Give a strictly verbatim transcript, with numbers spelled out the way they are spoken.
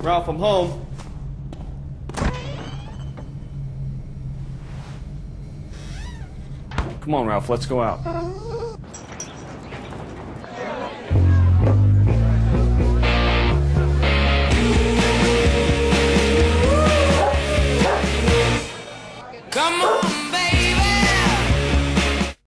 Ralph, I'm home. Come on, Ralph, let's go out.